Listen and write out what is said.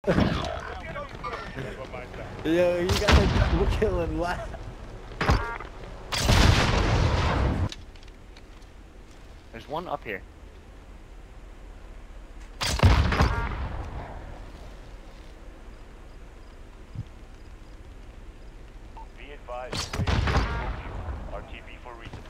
Yo, you got a double kill and laugh. There's one up here. Be advised, RTB for resupply.